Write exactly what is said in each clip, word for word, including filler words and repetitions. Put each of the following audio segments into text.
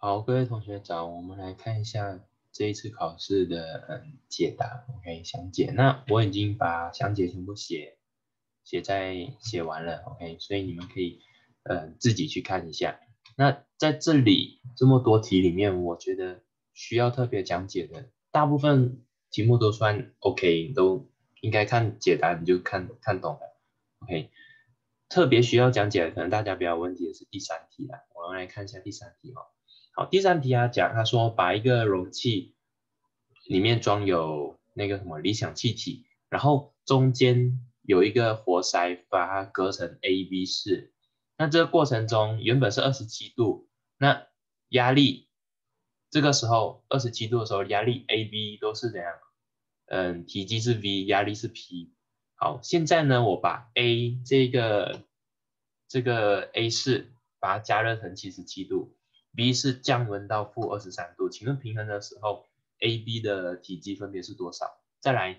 好，各位同学早，我们来看一下这一次考试的嗯解答。OK，详解。那我已经把详解全部写写在写完了。OK，所以你们可以呃自己去看一下。那在这里这么多题里面，我觉得需要特别讲解的，大部分题目都算 OK，都应该看解答你就看看懂了。OK，特别需要讲解的，可能大家比较有问题的是第三题啦。我们来看一下第三题哦。好，第三题他讲，他说把一个容器里面装有那个什么理想气体，然后中间有一个活塞，把它隔成 A、B 式。那这个过程中原本是二十七度，那压力这个时候二十七度的时候，压力 A、B 都是怎样？嗯，体积是 V，压力是 P。好，现在呢，我把 A 这个这个 A 式把它加热成七十七度。B 是降温到负二十三度，请问平衡的时候，A、B 的体积分别是多少？再来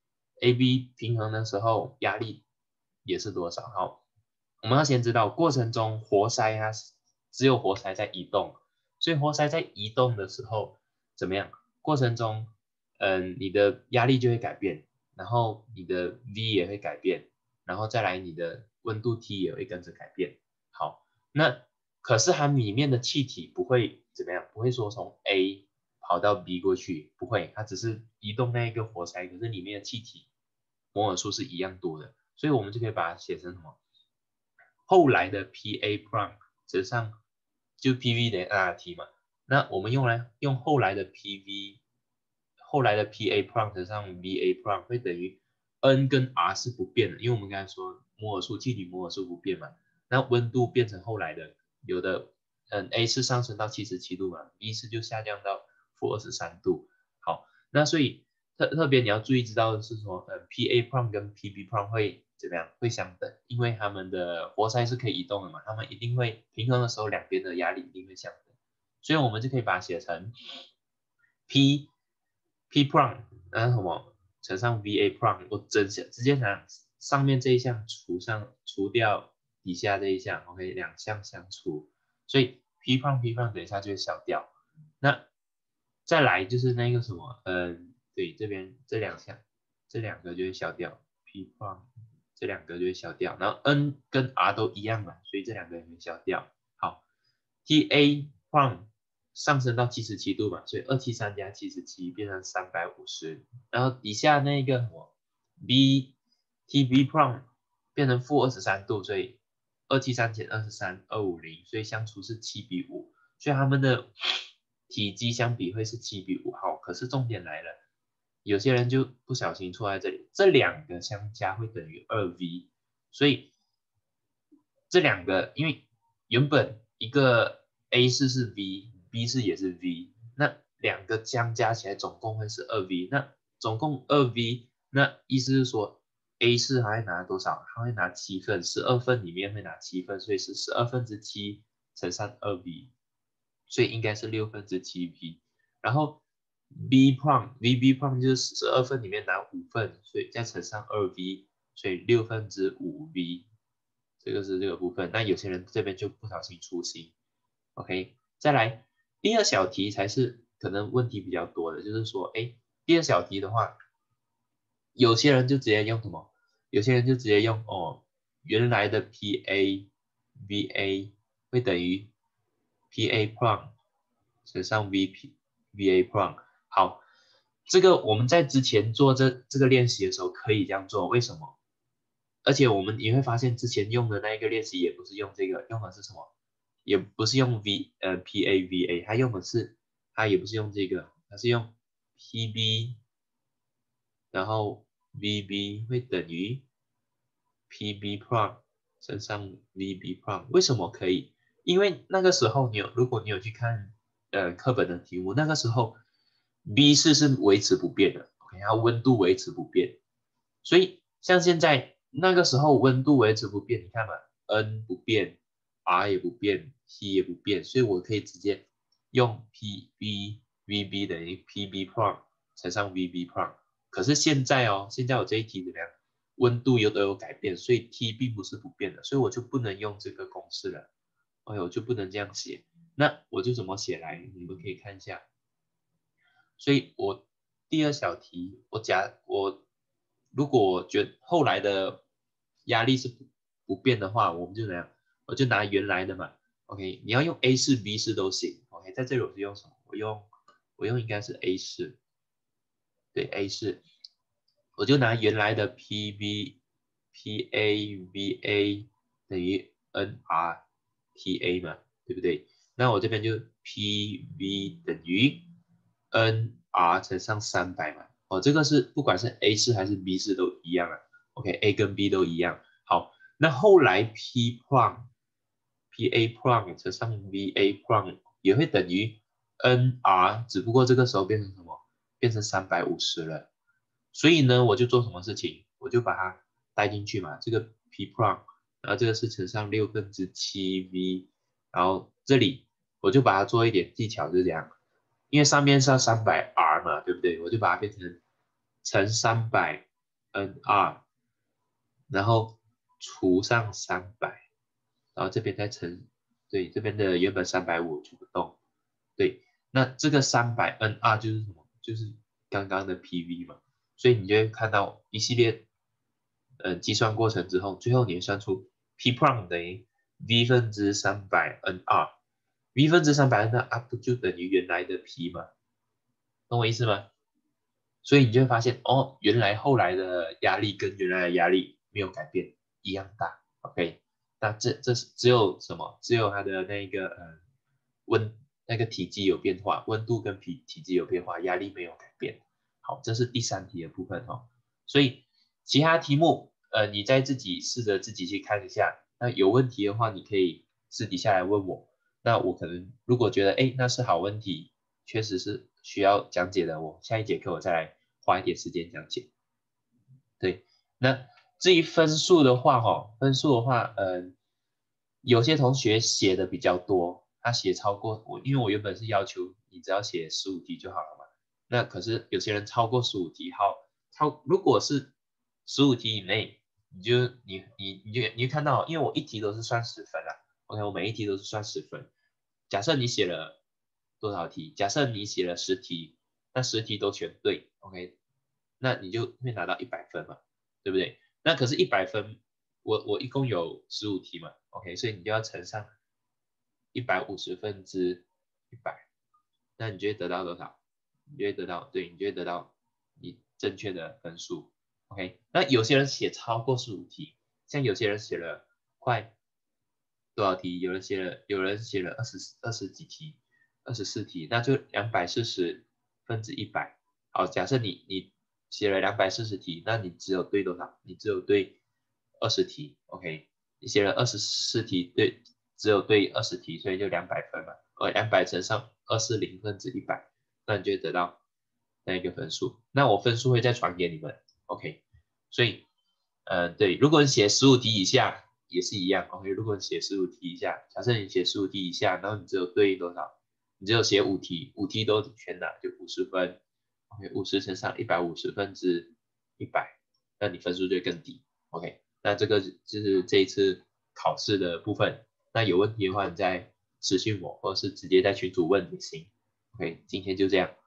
，A、B 平衡的时候压力也是多少？好，我们要先知道过程中活塞它只有活塞在移动，所以活塞在移动的时候怎么样？过程中，嗯，你的压力就会改变，然后你的 V 也会改变，然后再来你的温度 T 也会跟着改变。好，那可是它里面的气体不会怎么样，不会说从 A 跑到 B 过去，不会，它只是移动那一个活塞，可是里面的气体摩尔数是一样多的，所以我们就可以把它写成什么？后来的 P A prime 乘上就 P V 等于 R T 嘛，那我们用来用后来的 P V， 后来的 P A prime 乘上 V A prime 会等于 N 跟 R 是不变的，因为我们刚才说摩尔数气体摩尔数不变嘛，那温度变成后来的有的嗯 A 是上升到七十七度嘛 ，B 是就下降到负二十三度。好，那所以特特别你要注意知道的是说，呃 P A prime 跟 P B prime 会怎么样？会相等，因为它们的活塞是可以移动的嘛，它们一定会平衡的时候，两边的压力一定会相等，所以我们就可以把它写成 P P prime，然后什么乘上 V A prime，我直接直接拿上面这一项除上除掉底下这一项，OK，两项相除，所以 P prime P prime 等一下就会消掉。那再来就是那个什么，嗯，对，这边这两项这两个就会消掉 P prime。这两个就会消掉，然后 N 跟 R 都一样嘛，所以这两个也会消掉。好 ，T A prime 上升到七十七度嘛，所以二七三加七十七变成三百五十，然后底下那个什么 B T B prime 变成负二十三度，所以二七三减二十三，二五零，所以相除是七比五，所以它们的体积相比会是七比五。好，可是重点来了。有些人就不小心错在这里，这两个相加会等于二 V，所以这两个因为原本一个 A 式是 V，B 式也是 V，那两个相加起来总共会是二 V，那总共二 V，那意思是说 A 式还会拿多少？它会拿七份，十二份里面会拿七份，所以是十二分之七乘上二 V，所以应该是六分之七 V，然后 B prime V B prime 就是十二份里面拿五份，所以再乘上二 V，所以六分之五 V， 这个是这个部分。那有些人这边就不小心粗心 ，OK， 再来第二小题才是可能问题比较多的，就是说，哎，第二小题的话，有些人就直接用什么？有些人就直接用哦，原来的 P A V A 会等于 P A prime 乘上 V P V A prime。好，这个我们在之前做这这个练习的时候可以这样做，为什么？而且我们你会发现之前用的那一个练习也不是用这个，用的是什么？也不是用 V 呃 P A V A，它用的是它也不是用这个，它是用 P B， 然后 V B 会等于 P B prime 乘上 V B prime， 为什么可以？因为那个时候你有，如果你有去看呃课本的题目，那个时候 B 式是维持不变的，OK，它温度维持不变，所以像现在那个时候温度维持不变，你看嘛，N 不变，R 也不变，T 也不变，所以我可以直接用 P B V B 等于 P B prime 乘上 V B prime。可是现在哦，现在我这一题怎么样？温度又都有改变，所以 T 并不是不变的，所以我就不能用这个公式了，哎，我就不能这样写。 那我就怎么写来，你们可以看一下。所以我第二小题，我假我如果我觉得后来的压力是不不变的话，我们就怎样？我就拿原来的嘛。OK， 你要用 A 四、B 四都行。OK， 在这里我是用什么？我用我用应该是 A 四，对 A 四，我就拿原来的 P V P A V A 等于 N R T A 嘛，对不对？那我这边就 P V 等于 N R 乘上三百嘛。哦，这个是不管是 A 四还是 B 四都一样啊。OK，A 跟 B 都一样。好，那后来 P prime P A prime 乘上 V A prime 也会等于 N R， 只不过这个时候变成什么？变成三百五十了。所以呢，我就做什么事情，我就把它带进去嘛。这个 P prime， 然后这个是乘上六分之七 V， 然后这里我就把它做一点技巧，就是这样。因为上面是要三百 R 嘛，对不对？我就把它变成乘三百 N R， 然后除上三百，然后这边再乘，对，这边的原本三百五就不动，对，那这个三百 N R 就是什么？就是刚刚的 P V 嘛，所以你就会看到一系列，呃，计算过程之后，最后你会算出 P prime 等于 V 分之三百 N R，V 分之三百 N R 不就等于原来的 P 吗？懂我意思吗？所以你就会发现，哦，原来后来的压力跟原来的压力没有改变，一样大。OK，那这这是只有什么？只有它的那个呃温那个体积有变化，温度跟体体积有变化，压力没有改变。好，这是第三题的部分哦。所以其他题目，呃，你再自己试着自己去看一下。那有问题的话，你可以私底下来问我。那我可能如果觉得，哎，那是好问题，确实是需要讲解的，我下一节课我再来花一点时间讲解。对，那至于分数的话，哈，分数的话，嗯，有些同学写的比较多，他写超过我，因为我原本是要求你只要写十五题就好了嘛。那可是有些人超过十五题，好，超如果是十五题以内，你就你你你就你就看到，因为我一题都是算十分啦，OK，我每一题都是算十分。假设你写了多少题？假设你写了十题，那十题都选对 ，OK，那你就会拿到一百分嘛，对不对？那可是一百分，我我一共有十五题嘛，OK，所以你就要乘上一百五十分之一百，那你就会得到多少？你就会得到，对，你就会得到你正确的分数，OK。那有些人写超过十五题，像有些人写了快多少题？有人写了，有人写了二十二十几题，二十四题，那就两百四十分之一百。好，假设你你写了两百四十题，那你只有对多少？你只有对二十题，OK？你写了二十四题，对，只有对二十题，所以就两百分嘛。呃，两百乘上二四零分之一百，那你就会得到那一个分数。那我分数会再传给你们，OK？所以，呃，对，如果你写十五题以下也是一样，OK？如果你写十五题以下，假设你写十五题以下，然后你只有对多少？你只有写五题，五题都全拿，就五十分。OK， 五十乘上一百五十分之一百，那你分数就会更低。OK，那这个就是这一次考试的部分。那有问题的话，你再私信我，或者是直接在群组问也行。OK，今天就这样。